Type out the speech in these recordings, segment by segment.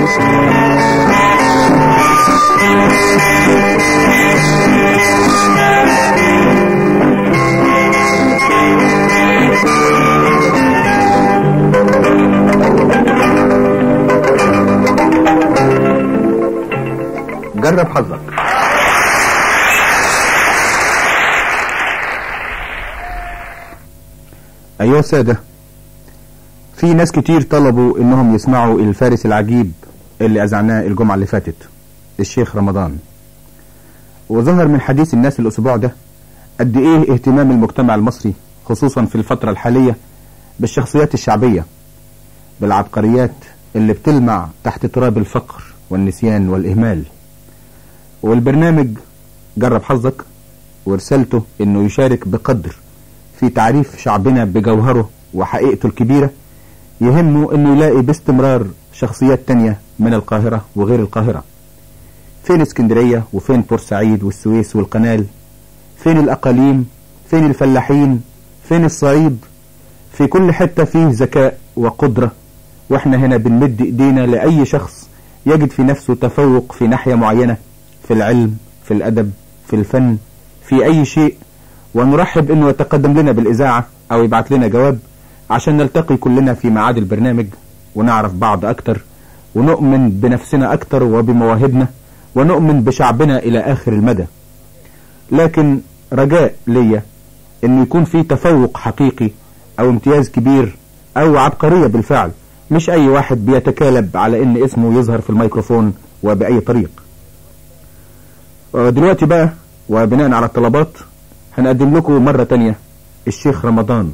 جرب حظك. أيها السادة، في ناس كتير طلبوا انهم يسمعوا الفارس العجيب اللي أذعناه الجمعة اللي فاتت، الشيخ رمضان. وظهر من حديث الناس الأسبوع ده قد ايه اهتمام المجتمع المصري خصوصا في الفترة الحالية بالشخصيات الشعبية، بالعبقريات اللي بتلمع تحت تراب الفقر والنسيان والإهمال. والبرنامج جرب حظك ورسالته انه يشارك بقدر في تعريف شعبنا بجوهره وحقيقته الكبيرة، يهمه انه يلاقي باستمرار شخصيات تانية من القاهرة وغير القاهرة. فين اسكندرية وفين بورسعيد والسويس والقنال؟ فين الأقاليم؟ فين الفلاحين؟ فين الصعيد؟ في كل حتة فيه ذكاء وقدرة، واحنا هنا بنمد ايدينا لأي شخص يجد في نفسه تفوق في ناحية معينة، في العلم، في الأدب، في الفن، في أي شيء، ونرحب انه يتقدم لنا بالإذاعة او يبعت لنا جواب عشان نلتقي كلنا في ميعاد البرنامج ونعرف بعض اكتر، ونؤمن بنفسنا اكتر وبمواهبنا، ونؤمن بشعبنا الى اخر المدى. لكن رجاء ليا انه يكون في تفوق حقيقي او امتياز كبير او عبقرية بالفعل، مش اي واحد بيتكالب على ان اسمه يظهر في الميكروفون وبأي طريق. ودلوقتي بقى وبناء على الطلبات هنقدم لكم مرة تانية الشيخ رمضان.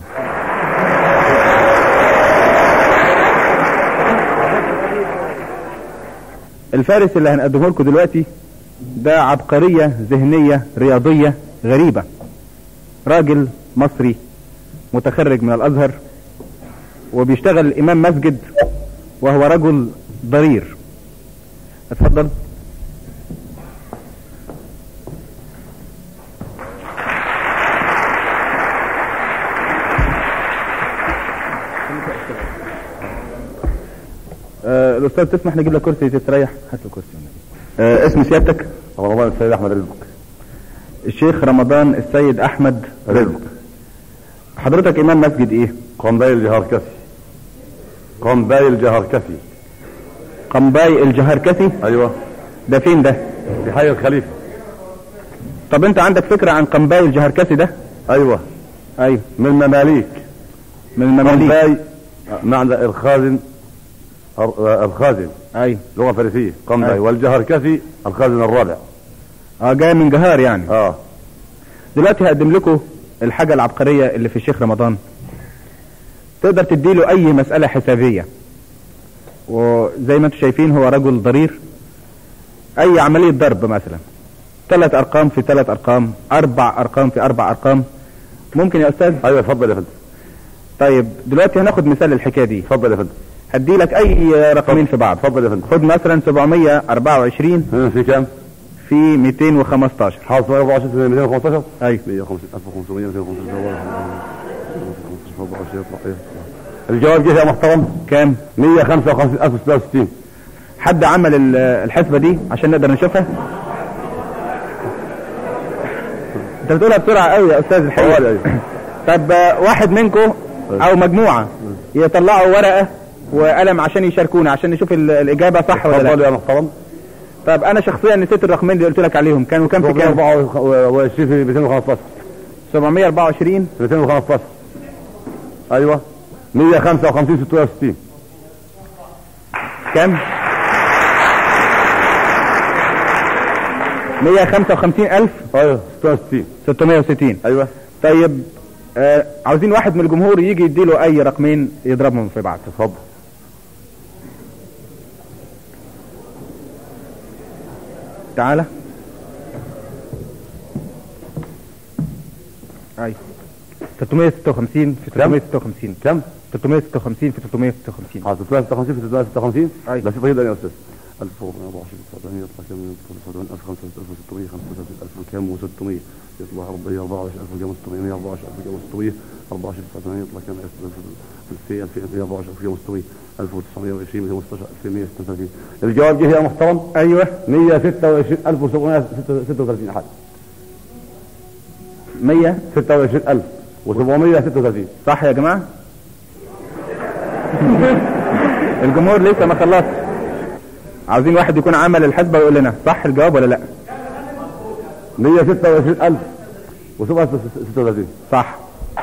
الفارس اللي هنقدمه لكم دلوقتي ده عبقرية ذهنية رياضية غريبة. راجل مصري متخرج من الأزهر وبيشتغل إمام مسجد، وهو رجل ضرير. اتفضل. الأستاذ تسمح نجيب لك كرسي تستريح؟ هات له كرسي. اسم سيادتك؟ رمضان السيد أحمد رزق. الشيخ رمضان السيد أحمد رزق. حضرتك إمام مسجد إيه؟ قنباي الجهركسي. قنباي الجهركسي. قنباي الجهركسي؟ أيوة. ده فين ده؟ في حي الخليفة. طب أنت عندك فكرة عن قنباي الجهركسي ده؟ أيوة. من المماليك. من المماليك. قنباي معنى الخازن. الخازن. أيوة. لغة فارسية. قنباي. والجهركسي الخازن الرابع. جاي من جهار يعني. دلوقتي هقدم لكم الحاجة العبقرية اللي في الشيخ رمضان. تقدر تديله اي مسألة حسابية، وزي ما انتم شايفين هو رجل ضرير. اي عملية ضرب مثلا 3 ارقام في 3 ارقام، 4 ارقام في 4 ارقام. ممكن يا استاذ؟ ايوه اتفضل يا فندم. طيب دلوقتي هناخد مثال الحكاية دي. اتفضل يا فندم. هدي لك اي رقمين في بعض. اتفضل يا فندم. خد مثلا 724 في كام؟ في 215. حاصل 24 في 215. ايوه. 1500 225. الجواب جه يا محترم. كام؟ 155,066. حد عمل الحسبة دي عشان نقدر نشوفها؟ انت بتقولها بسرعة قوي يا استاذ الحقيقة. طب واحد منكم او مجموعة يطلعوا ورقة وقلم عشان يشاركونا عشان نشوف الإجابة صح ولا لا. اتفضل يا محترم. طب انا شخصيا نسيت الرقمين اللي قلت لك عليهم، كانوا كام في كام؟ 724 في 215. 724 في 215. ايوه. 155,660. كام؟ 155,000. ايوه 660. 660. ايوه. طيب عاوزين واحد من الجمهور يجي يديله اي رقمين يضربهم في بعض. اتفضل. تعالى. اي 356 في 356. كم؟ 356 في 356. 356 في 356. اي بس جدا يا استاذ. 1424 يطلع كم؟ 75000 كم و600 يطلع 24000 كم و600 124,000 كم و600 24 يطلع كم؟ 2140,000 كم و600 1920 216 2136. الجواب جه يا محترم. ايوه 126,736 حد. 126,736 صح يا جماعه؟ الجمهور لسه ما خلصش، عاوزين واحد يكون عمل الحسبه ويقول لنا صح الجواب ولا لا. 126,736 صح.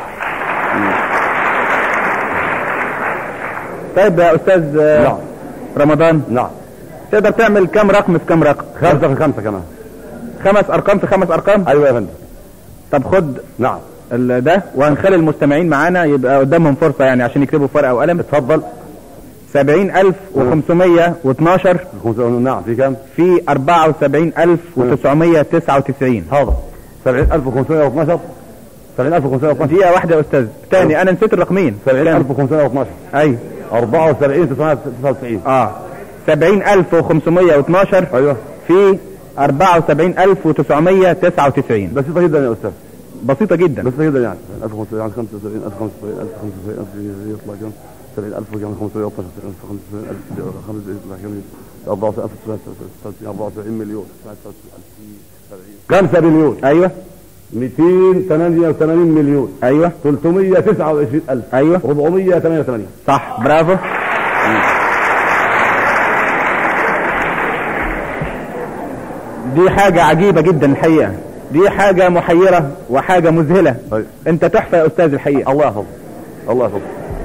طيب يا استاذ نعم. رمضان، نعم. تقدر تعمل كم رقم في كم رقم؟ 5 في 5 كمان. 5 ارقام في 5 ارقام؟ ايوه يا فندم. طب خد نعم ده وهنخلي المستمعين معانا يبقى قدامهم فرصه يعني عشان يكتبوا في ورقه وقلم. اتفضل. 70,512 نعم في كم؟ في 74,999. حاضر. 70,512 70,512 دقيقة واحدة يا استاذ. تاني انا نسيت الرقمين. 70,512 ايوه 74,999 70,512 ايوه في 74,999. بسيطة جدا يا استاذ. بسيطة جدا. بسيطة جدا يعني 1500 يعني 75 1500 يطلع كم؟ 70,000 كم 512 74 مليون 5 مليون. ايوه 288 مليون. ايوه 329,000. ايوه 488. صح برافو. دي حاجة عجيبة جدا الحقيقة، دي حاجة محيرة وحاجة مذهلة. طيب. انت تحفة يا استاذ الحقيقة. الله يحفظك. الله يحفظك.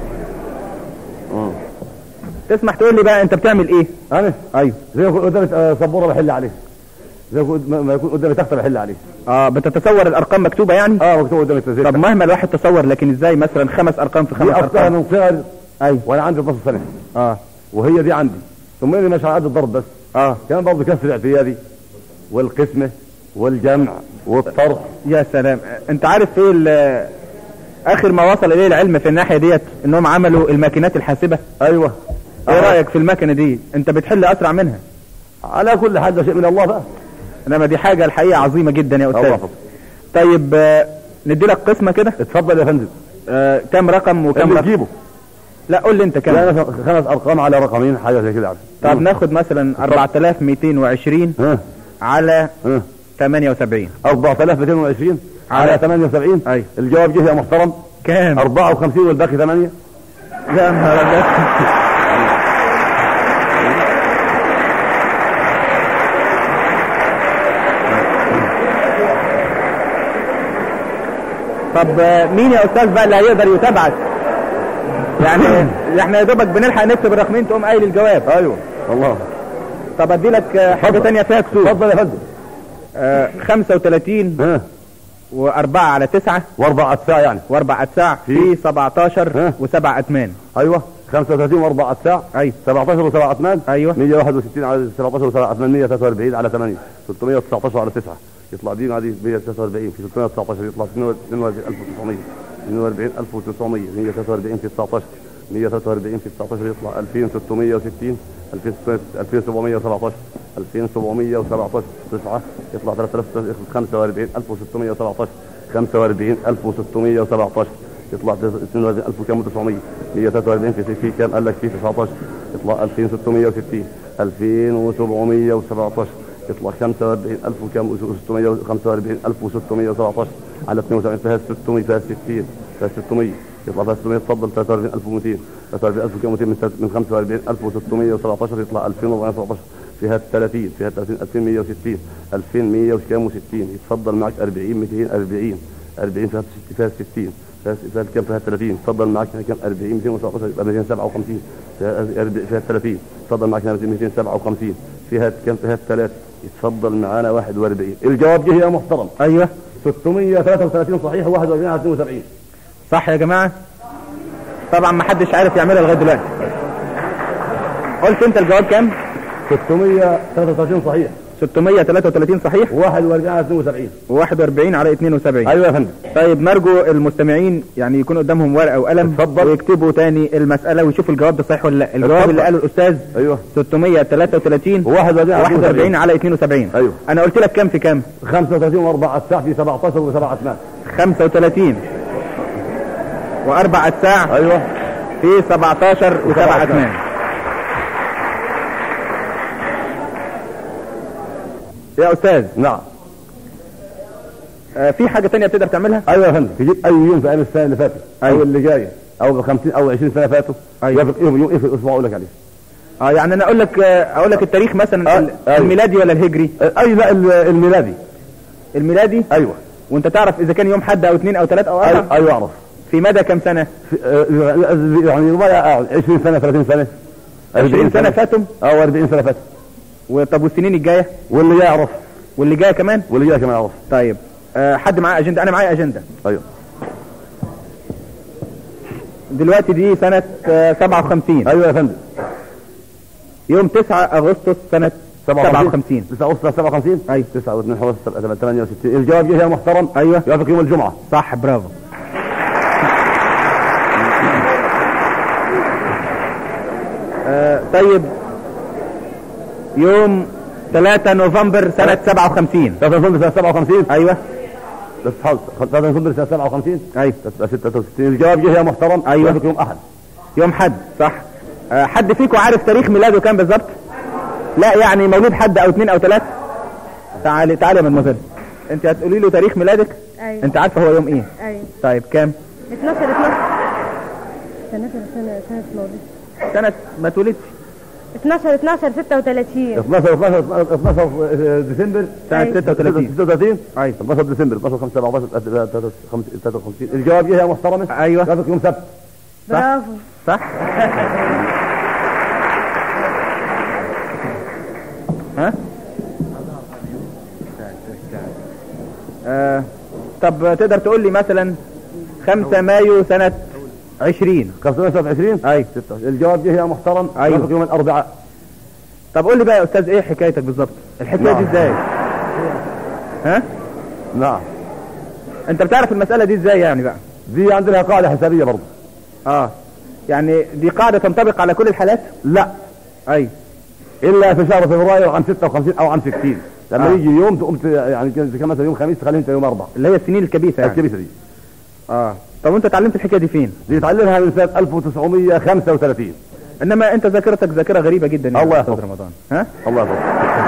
تسمح تقول لي بقى انت بتعمل ايه؟ انا ايوه زي ما يكون قدامي سبوره بحل عليه، زي ما يكون قدامي تخته بحل عليه. بتتصور الارقام مكتوبة يعني؟ مكتوبه قدامي التسجيل. طب مهما الواحد تصور، لكن ازاي مثلا 5 ارقام في 5 ارقام؟ من صغر. ايوه وانا عندي 12 سنه. وهي دي عندي، ثم اني مش على قد الضرب بس. كان برضه كسر الاعتيادي والقسمه والجمع والطرح. يا سلام. انت عارف ايه اخر ما وصل اليه العلم في الناحيه ديت؟ انهم عملوا الماكينات الحاسبه. ايوه. ايه رايك في الماكينه دي؟ انت بتحل اسرع منها. على كل حال ده شيء من الله بقى. انما دي حاجه الحقيقه عظيمه جدا يا استاذ. طيب ندي لك قسمه كده. اتفضل يا فندم. كم رقم وكم رقم تجيبه؟ لا قول لي انت كم. 5 ارقام على رقمين حاجه زي كده. طب ناخد مثلا 4220 على 78. 4220 على 78. ايوه الجواب جه يا محترم. كام؟ 54 والباقي 8. يا نهار ابيض. طب مين يا استاذ بقى اللي هيقدر يتابعك؟ يعني احنا يا دوبك بنلحق نكتب الرقمين تقوم قايل الجواب. ايوه والله. طب ادي لك حاجه ثانيه فيها كسور. اتفضل يا فندم. 35 و4 على 9 و4 أتساع يعني و4 أتساع في 17 و7 أتمان. ايوه 35 و4 أتساع. ايوه 17 و7 أتمان. ايوه 161 على 17 و7 أتمان 143 على 8 319 على 9 يطلع دي 143 في 319 يطلع 42900 42900 143 في 19 143 في 19 يطلع 2660 2717 2717 9 يطلع 45617 45617 يطلع 22900 143 في كام قال لك في 19 يطلع 2660 2717 يطلع 45000 وكام 645,617 على 72 فيها 600 فيها 60 فيها 600 يطلع فيها 600 تفضل 43200 43200 كام 200 من 45,617 يطلع 2417 فيها 30 فيها 30 2160 2100 وكام و60 يتفضل معك 40 240 40 فيها 60 فيها كام فيها 30 تفضل معك كام 40 217 يبقى 257 فيها 30 تفضل معك 257 فيها كام فيها 3 يتفضل معانا 41. الجواب جه يا محترم. ايوه 633 صحيح و41 على 72 صح يا جماعه. طبعا ما حدش عارف يعملها لغايه دلوقتي. قلت انت الجواب كام؟ 633 صحيح 633 صحيح؟ 41 على 72. و41 على 72. ايوه يا فندم. طيب نرجو المستمعين يعني يكون قدامهم ورقه وقلم، اتفضل. ويكتبوا تاني المساله ويشوفوا الجواب ده صحيح ولا لا. الجواب اتفضل. اللي قاله الاستاذ ايوه 633 41 على 72. ايوه. انا قلت لك كام في كام؟ 35 و4 ساعة في 17 و7 أثمان. 35 و4 ساعة ايوه في 17 و7 أثمان. يا أستاذ نعم. في حاجة تانية بتقدر تعملها؟ ايوه يا فندم، تجيب اي يوم في ايام السنه اللي فاتت أيوة. او اللي جايه او 50 او 20 سنه فاتوا. أيوة. يوافق يوم ايه في الاسبوع اقول لك عليه. يعني انا اقول لك التاريخ مثلا أيوة. الميلادي ولا الهجري؟ اي لا الميلادي. الميلادي. ايوه. وانت تعرف اذا كان يوم حد او 2 او 3 او 4؟ ايوه اعرف. في مدى كم سنة؟ يعني ربما 20 سنه 30 سنه 20 سنة فاتهم او 40 سنه فاتوا. طب والسنين الجاية؟ واللي جاي اعرف. واللي جاية كمان؟ واللي جاي كمان اعرف. طيب حد معاه اجندة؟ انا معايا اجندة. ايوه. دلوقتي دي سنة 57. ايوه يا فندم. يوم 9 اغسطس سنة 57. 9 اغسطس 57. ايوه. 9 و2 حوالي 68. الجواب جه يا محترم. ايوه. يوافق يوم الجمعه. صح برافو. طيب يوم 3 نوفمبر سنة 57. 3 نوفمبر سنه 57. ايوه. بس حاول 3 نوفمبر سنه 57. ايوه. 66. الجواب جه يا محترم. ايوه. يوافق يوم احد. يوم حد صح. حد فيكم عارف تاريخ ميلاده كام بالظبط؟ لا يعني مولود حد او 2 او 3؟ تعالي يا مدموزيل، انت هتقولي له تاريخ ميلادك. ايوه. انت عارفه هو يوم ايه؟ ايوه. طيب كام؟ 12 سنة مولد. سنة ما اتولدتش. 12 36. 12 ديسمبر سنة 36. 36. ايوه. 12 ديسمبر 12 5 17 53. الجواب جه يا محترمه. ايوه. يوافق يوم سبت. برافو. صح. ها؟ طب تقدر تقول لي مثلا 5 مايو سنة 20؟ 520. ايوه. الجواب جه يا محترم. أيوة. يوافق يوم الاربعاء. طب قول لي بقى يا استاذ ايه حكايتك بالظبط؟ الحكايه دي نعم. ازاي؟ ها؟ نعم. انت بتعرف المسألة دي ازاي يعني بقى؟ دي عندنا قاعده حسابيه برضه. يعني دي قاعدة تنطبق على كل الحالات؟ لا ايوه. الا في شهر فبراير عام 56 او عام 60 لما يجي يوم تقوم يعني كان مثلا يوم خميس تخليه انت يوم 4. اللي هي السنين الكبيسة يعني. الكبيسه دي. طب وانت اتعلمت الحكاية دي فين؟ دي اتعلمها من سنه 1935. انما انت ذاكرتك ذاكرة غريبة جدا يعني. الله يا أستاذ يحفظك. رمضان. ها؟ الله يحفظك.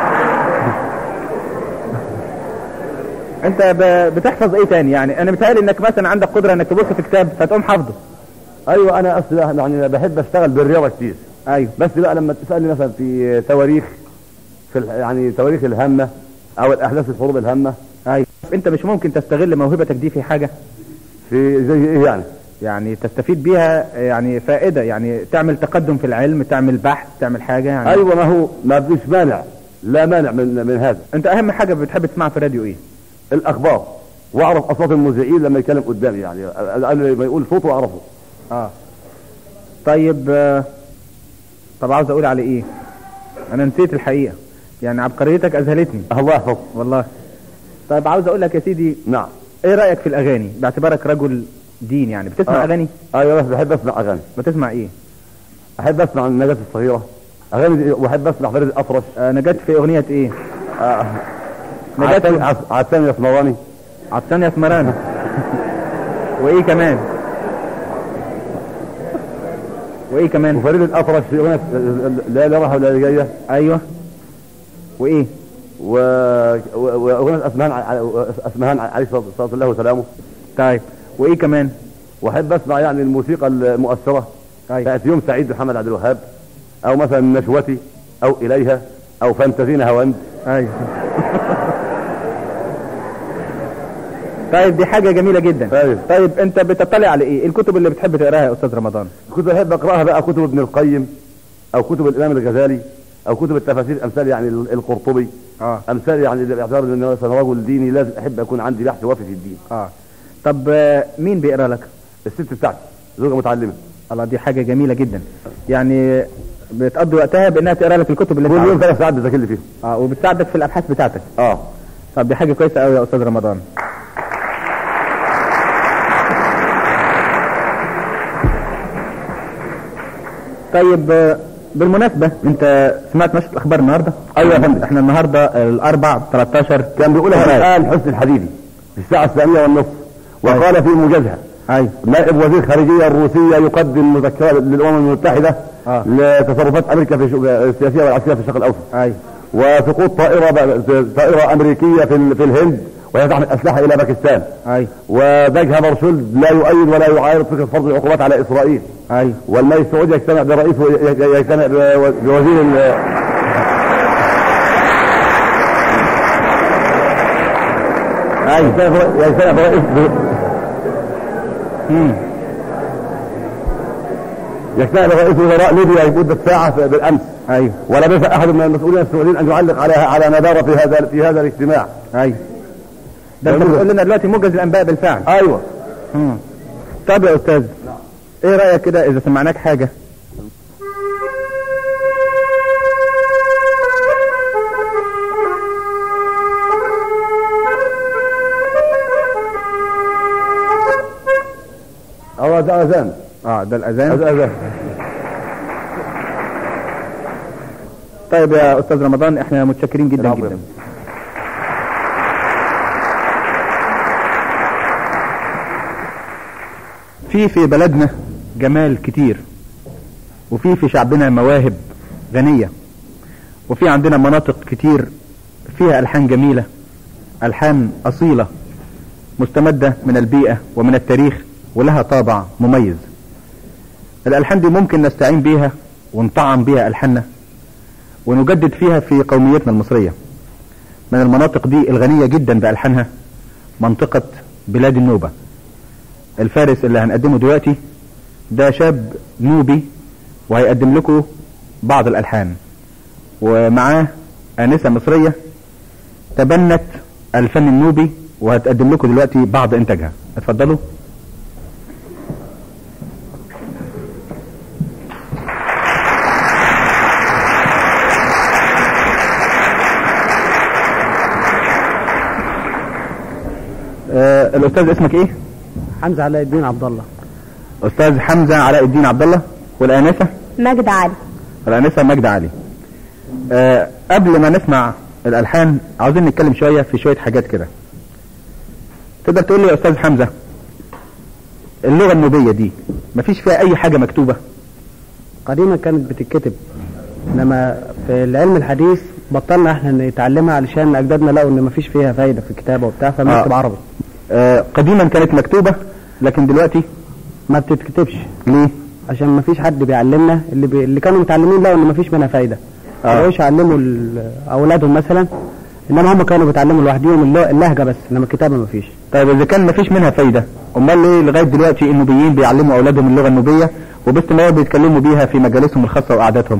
انت بتحفظ ايه تاني يعني؟ انا متهيألي انك مثلا عندك قدرة انك تبص في كتاب فتقوم حافظه. ايوه انا اصلا يعني بحب اشتغل بالرياضه كتير. ايوه. بس بقى لما تسالني مثلا في تواريخ يعني تواريخ الهامه او الاحداث الحروب الهامه. ايوه. انت مش ممكن تستغل موهبتك دي في حاجة؟ في زي ايه يعني؟ يعني تستفيد بيها يعني فائدة، يعني تعمل تقدم في العلم، تعمل بحث، تعمل حاجة يعني. ايوه ما هو ما فيش مانع، لا مانع من هذا. انت اهم حاجة بتحب تسمعها في الراديو ايه؟ الاخبار، واعرف اصوات المذيعين لما يتكلم قدامي يعني لما يقول صوته اعرفه. طيب طب عاوز اقول على ايه؟ انا نسيت الحقيقة، يعني عبقريتك اذهلتني. الله يحفظك والله. طيب عاوز اقول لك يا سيدي، نعم، ايه رأيك في الاغاني باعتبارك رجل دين يعني؟ بتسمع اغاني؟ ايوه بس بحب اسمع اغاني. بتسمع ايه؟ احب اسمع النجاة الصغيرة اغاني، واحب اسمع فريد الاطرش. نجاة في اغنية ايه؟ نجاة عدسان يا اسمراني. عطشان يا اسمراني. وايه كمان؟ وايه كمان؟ وفريد الاطرش في اغنية لا لا راحة ولا جاية. ايوه. وايه؟ واغنية اسمهان عليه صلاة الله وسلامه. طيب وايه كمان؟ واحب اسمع يعني الموسيقى المؤثرة. أيوة. بتاعت يوم سعيد محمد عبد الوهاب، او مثلا نشوتي، او اليها، او فانتزينا هواند. ايوه. طيب دي حاجة جميلة جدا. أيوة. طيب انت بتطلع على ايه؟ الكتب اللي بتحب تقراها يا استاذ رمضان؟ كنت بحب اقراها بقى كتب ابن القيم، او كتب الامام الغزالي، او كتب التفاسير، امثال يعني القرطبي. امثال يعني باعتبار ان انا رجل ديني لازم احب اكون عندي بحث وافي في الدين. طب مين بيقرا لك؟ الست بتاعتي زوجة متعلمة. الله، دي حاجة جميلة جدا. يعني بتقضي وقتها بانها تقرا لك الكتب اللي كل يوم انت 3 ساعات بذاكر لي فيهم. وبتساعدك في الابحاث بتاعتك. اه طب دي حاجه كويسه قوي يا استاذ رمضان. طيب بالمناسبة انت سمعت نشرة الاخبار النهاردة؟ ايوه يا فندم. احنا النهاردة الاربع 13 كان بيقولها الان حسن الحديدي في الساعه 8:30 وقال في موجزها ايوه نائب وزير الخارجيه الروسيه يقدم مذكره للامم المتحده لتصرفات امريكا في السياسيه والعسكريه في الشرق الاوسط. ايوه وسقوط طائره امريكيه في الهند وهي تحمل اسلحه الى باكستان. ايوه وباج هامرشولد لا يؤيد ولا يعارض فكره فرض العقوبات على اسرائيل. ايوه والمجلس السعودي يجتمع برئيس يجتمع بوزير يجتمع برئيس يجتمع برئيس وزراء ليبيا لمده ساعه بالامس. ايوه ولم يسأل احد من المسؤولين السعوديين ان يعلق على ما دار في هذا الاجتماع. ايوه ده انت بتقول لنا دلوقتي موجز الانباء بالفعل. ايوه. طب يا استاذ ايه رايك كده اذا سمعناك حاجه؟ ده اذان. ده الاذان. ده اذان. طيب يا استاذ رمضان احنا متشكرين جدا جدا. في بلدنا جمال كتير، وفي شعبنا مواهب غنية، وفي عندنا مناطق كتير فيها ألحان جميلة، ألحان أصيلة مستمدة من البيئة ومن التاريخ ولها طابع مميز. الألحان دي ممكن نستعين بيها ونطعم بيها ألحاننا ونجدد فيها في قوميتنا المصرية. من المناطق دي الغنية جدا بألحانها منطقة بلاد النوبة. الفارس اللي هنقدمه دلوقتي ده شاب نوبي وهيقدم لكم بعض الألحان، ومعاه آنسة مصرية تبنت الفن النوبي وهتقدم لكم دلوقتي بعض إنتاجها. اتفضلوا. الأستاذ اسمك إيه؟ حمزة علاء الدين عبد الله. أستاذ حمزة علاء الدين عبد الله. والآنسة؟ مجد علي. الآنسة مجد علي. قبل ما نسمع الألحان عاوزين نتكلم شوية في شوية حاجات كده. تقدر تقول لي يا أستاذ حمزة اللغة النوبية دي مفيش فيها أي حاجة مكتوبة؟ قديما كانت بتتكتب، إنما في العلم الحديث بطلنا احنا نتعلمها علشان أجدادنا لقوا إن مفيش فيها فايدة في الكتابة وبتاع فبنكتب عربي. قديما كانت مكتوبة لكن دلوقتي ما بتتكتبش. ليه؟ عشان مفيش حد بيعلمنا. اللي كانوا متعلمين لقوا إن مفيش منها فايدة. مش يعلموا أولادهم مثلا، إنما هم كانوا بيتعلموا لوحدهم اللهجة بس، إنما الكتابة مفيش. طيب إذا كان مفيش منها فايدة أمال ليه لغاية دلوقتي النوبيين بيعلموا أولادهم اللغة النوبية وباستمرار بيتكلموا بيها في مجالسهم الخاصة وقعداتهم؟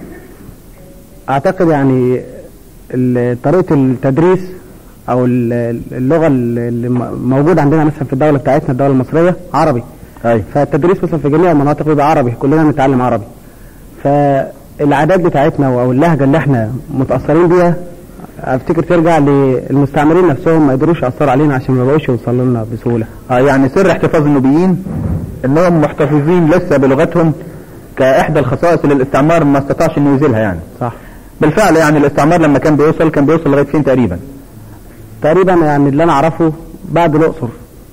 أعتقد يعني طريقة التدريس او اللغة اللي موجودة عندنا مثلا في الدولة بتاعتنا الدولة المصرية عربي. فالتدريس مثلا في جميع المناطق بيبقى عربي، كلنا بنتعلم عربي. فالعادات بتاعتنا او اللهجة اللي احنا متأثرين بيها افتكر ترجع للمستعمرين نفسهم، ما قدروش يأثروا علينا عشان ما بقوش يوصلوا لنا بسهولة. يعني سر احتفاظ النوبيين انهم محتفظين لسه بلغتهم كاحدى الخصائص اللي الاستعمار ما استطاعش انه يزيلها. يعني صح بالفعل. يعني الاستعمار لما كان بيوصل لغاية فين تقريبا يعني اللي انا اعرفه بعد الاقصر.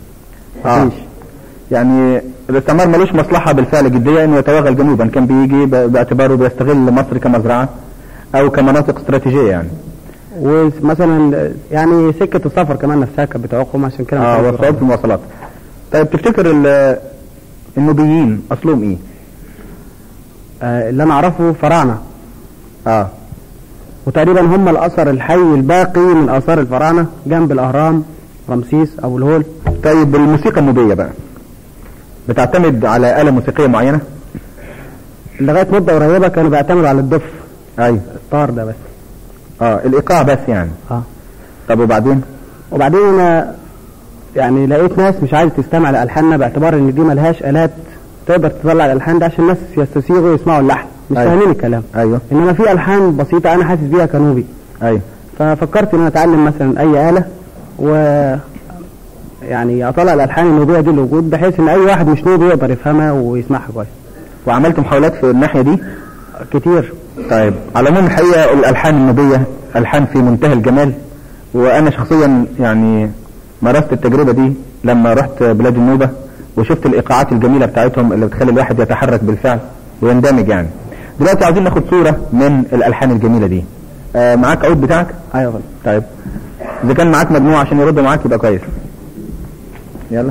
يعني الاستعمار ملوش مصلحة بالفعل جدية انه يتوغل جنوبا، كان بيجي باعتباره بيستغل مصر كمزرعة او كمناطق استراتيجية يعني. ومثلا يعني سكة السفر كمان نفسها كانت بتعوقهم عشان كده وصعوبة المواصلات. طيب تفتكر النوبيين اصلهم ايه؟ اللي انا اعرفه فراعنة. وتقريبا هم الاثر الحي الباقي من اثار الفراعنة جنب الاهرام، رمسيس، ابو الهول. طيب الموسيقى النوبية بقى بتعتمد على آلة موسيقية معينة؟ لغاية مدة قريبة كانوا بيعتمدوا على الدف. الطار ده بس. الايقاع بس يعني. طب وبعدين انا يعني لقيت ناس مش عايزة تستمع لألحاننا باعتبار ان دي ملهاش آلات تقدر تطلع الألحان ده عشان الناس يستسيغوا يسمعوا اللحن. مش فاهمين الكلام. ايوه. انما في الحان بسيطه انا حاسس بيها كنوبي. ايوه. ففكرت ان انا اتعلم مثلا اي آلة و يعني اطلع الالحان النوبيه دي للوجود، بحيث ان اي واحد مش نوبي يقدر يفهمها ويسمعها كويس. وعملت محاولات في الناحيه دي كتير. طيب، على العموم الحقيقه الالحان النوبيه الحان في منتهى الجمال، وانا شخصيا يعني مارست التجربه دي لما رحت بلاد النوبه وشفت الايقاعات الجميله بتاعتهم اللي بتخلي الواحد يتحرك بالفعل ويندمج يعني. دلوقتي عايزين ناخد صوره من الالحان الجميله دي. معاك عود بتاعك؟ ايوه. طيب اذا كان معاك مجموعه عشان يردوا معاك يبقى كويس. يلا.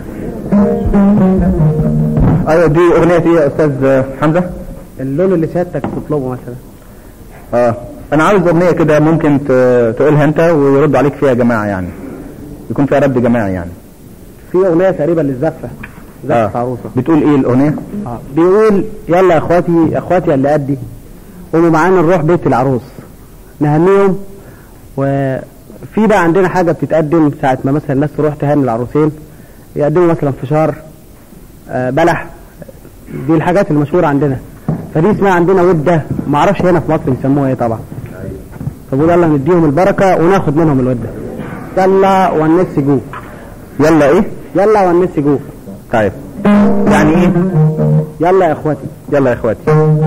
ايوه، دي اغنيه ايه يا استاذ حمزه؟ اللون اللي سيادتك تطلبه مثلا. انا عاوز اغنيه كده ممكن تقولها انت ويردوا عليك فيها جماعه، يعني يكون فيها رد جماعي يعني. في اغنيه تقريبا للزفه، زفه عروسه. بتقول ايه الاغنيه؟ بيقول يلا يا اخواتي اللي قدي قوموا معانا نروح بيت العروس نهنيهم. وفي بقى عندنا حاجه بتتقدم ساعه ما مثلا الناس تروح تهني العروسين، يقدموا مثلا فشار، بلح، دي الحاجات المشهوره عندنا. فدي اسمها عندنا وده، ما اعرفش هنا في مصر بيسموها ايه طبعا. فبقول يلا نديهم البركه وناخد منهم الوده. يلا والناس جو. يلا ايه؟ يلا والناس جو. طيب يعني ايه؟ يلا يا اخواتي. يلا يا اخواتي.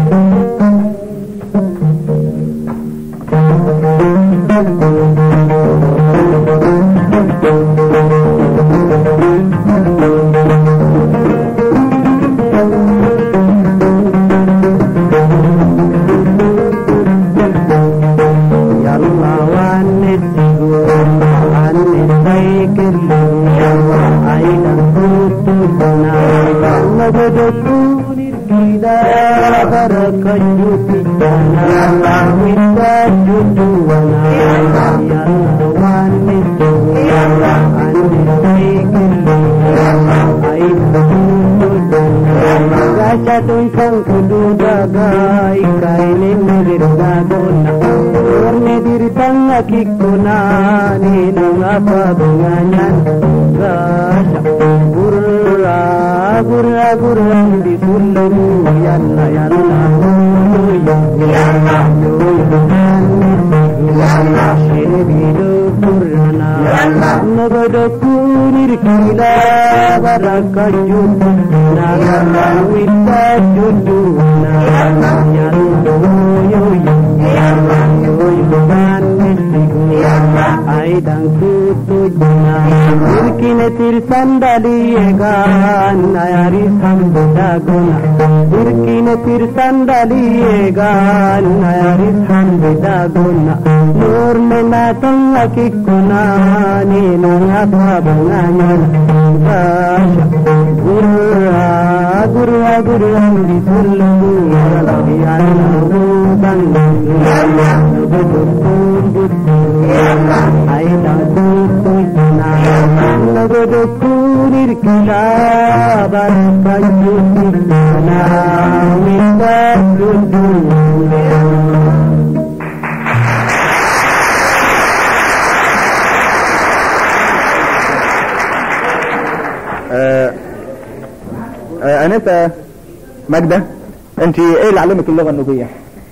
أنسة ماجدة، أنت إيه اللي علمك اللغة النوبية؟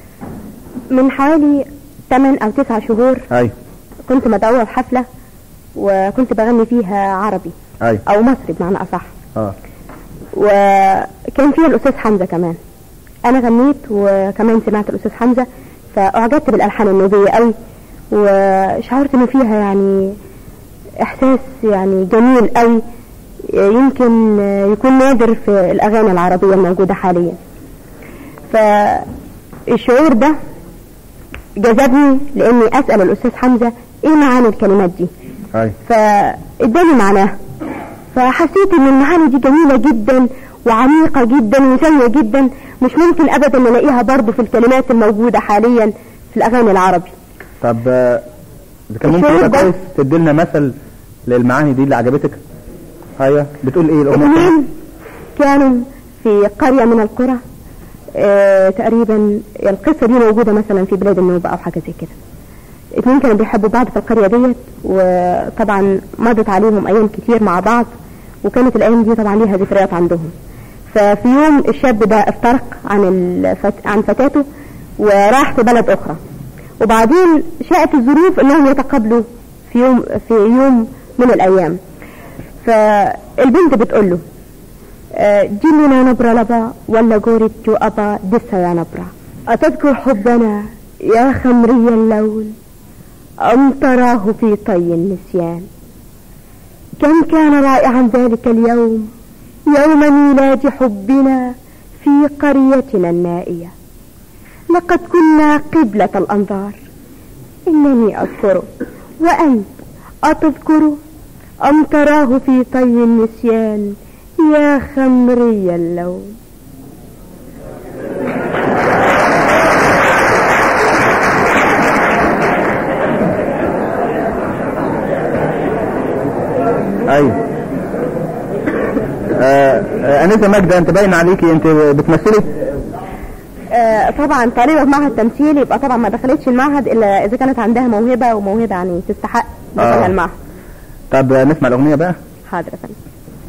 من حوالي 8 أو 9 شهور. أي. كنت مدعوة في حفلة وكنت بغني فيها عربي. أي. أو مصري بمعنى أصح. وكان فيها الأستاذ حمزة كمان. أنا غنيت وكمان سمعت الأستاذ حمزة، فأعجبت بالألحان النوبية قوي، وشعرت إنه فيها يعني إحساس يعني جميل قوي، يمكن يكون نادر في الأغاني العربية الموجودة حاليا. فالشعور ده جذبني لأني أسأل الأستاذ حمزة إيه معاني الكلمات دي. فإداني معناها، فحسيت إن المعاني دي جميلة جدا وعميقة جدا وزينة جدا، مش ممكن أبدا نلاقيها برضو في الكلمات الموجودة حاليا في الأغاني العربي. طب إذا كان ممكن كويس تدلنا مثل للمعاني دي اللي عجبتك؟ ايوه. بتقول ايه الاغنيه؟ كانوا في قريه من القرى، تقريبا القصه دي موجوده مثلا في بلاد النوبه او حاجه زي كده. 2 كانوا بيحبوا بعض في القريه ديت، وطبعا مضت عليهم ايام كتير مع بعض، وكانت الايام دي طبعا ليها ذكريات عندهم. ففي يوم الشاب ده افترق عن فتاته وراح في بلد اخرى، وبعدين شاءت الظروف انهم يتقابلوا في يوم من الايام. فالبنت بتقول له جننا نبرة لبا ولا جورت جو أبا دسا يا نبرة، أتذكر حبنا يا خمري اللون أم تراه في طي النسيان؟ كم كان رائعا ذلك اليوم، يوم ميلاد حبنا في قريتنا النائية. لقد كنا قبلة الأنظار، إنني أذكره وأنت أتذكره أم تراه في طي النسيان يا خمري اللون. ايوه انسه ماجدة، انت باين عليكي انت بتمثلي. طبعا طالبة في معهد تمثيل، يبقى طبعا ما دخلتش المعهد الا اذا كانت عندها موهبة، وموهبة يعني تستحق دخلها المعهد. طب نسمع الاغنية بقى. حاضر يا فندم.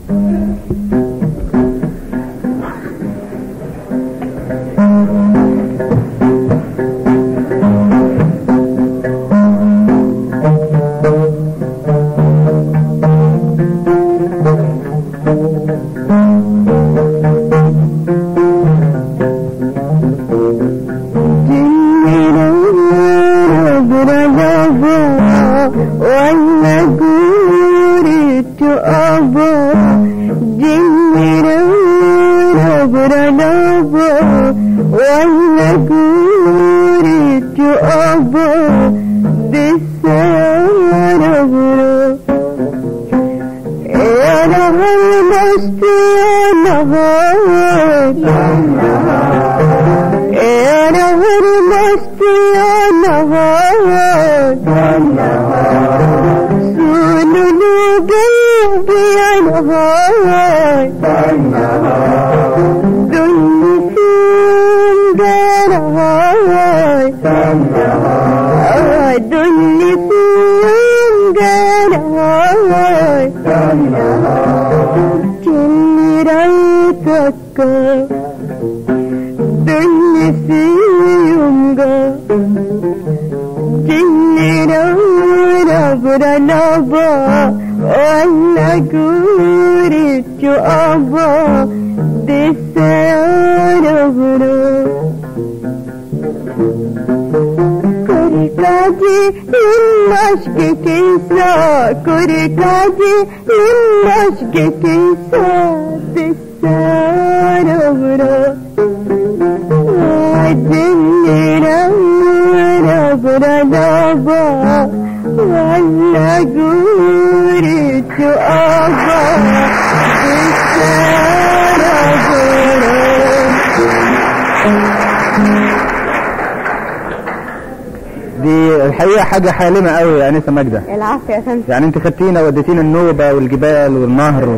دي الحقيقة حاجة حالمة قوي يا أنسة ماجدة. العفو يا فندم. يعني انت خدتينا وديتينا النوبة والجبال والنهر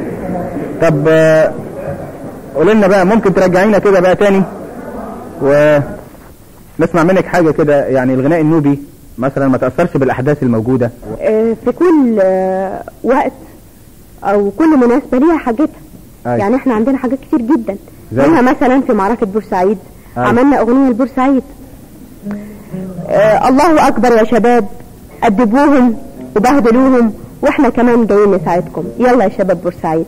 طب قولي لنا بقى، ممكن ترجعينا كده بقى تاني ونسمع منك حاجة كده، يعني الغناء النوبي مثلا ما تأثرش بالأحداث الموجودة في كل وقت أو كل مناسبة ليها حاجتها. يعني احنا عندنا حاجات كتير جدا، منها مثلا في معركة بورسعيد عملنا أغنية لبورسعيد. الله أكبر يا شباب، أدبوهم وبهدلوهم واحنا كمان جايين نساعدكم، يلا يا شباب بورسعيد.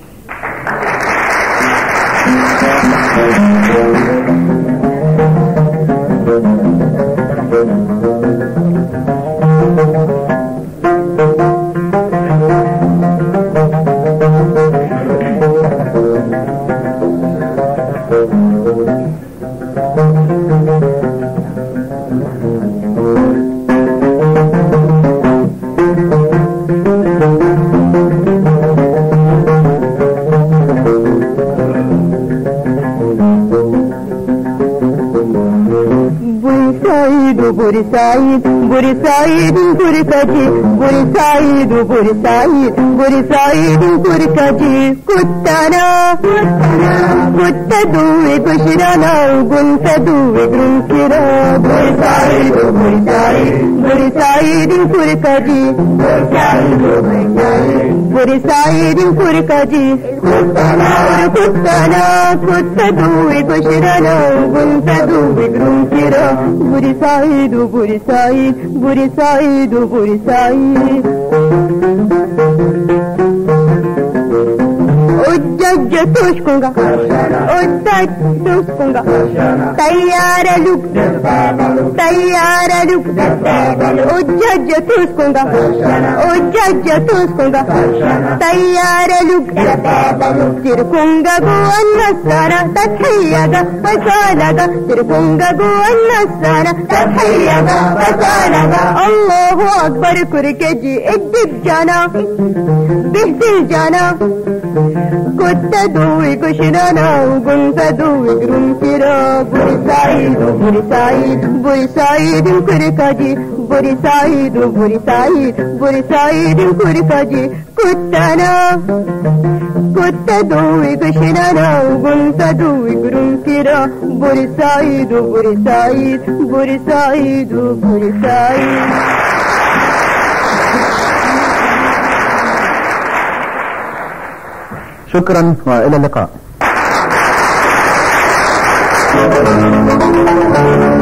بورسعيد بورسعيد بوركاجي بورسعيد بورسعيد بورسعيد بوركاجي كنت أنا كنت أدوي قشرنا وكنت أدوي قرنكرا بورسعيد بورسعيد بورسعيد كركدي بورسعيد كركدي كنتنا كنت دوي كشرنا وكنت دوي جرمكرا بورسعيد بورسعيد بورسعيد بورسعيد उज्जज तुष्कुंगा उज्जज तुष्कुंगा तैयार लुक उज्जज तुष्कुंगा उज्जज तुष्कुंगा तैयार लुक तिरकुंगा गुअन्ना सारा तथैयागा वसालागा तिरकुंगा गुअन्ना सारा तथैयागा वसालागा अल्लाहु अकबर कुरकेजी इद्दिब जाना बिहदिल जाना كنت دوي كشرانا وكنت دوي جرمكرا بورسعيد بورسعيد بورسعيد كركدي بورسعيد بورسعيد بورسعيد كركدي كنت دوي كشرانا وكنت دوي جرمكرا بورسعيد بورسعيد بورسعيد بورسعيد شكرا والى اللقاء.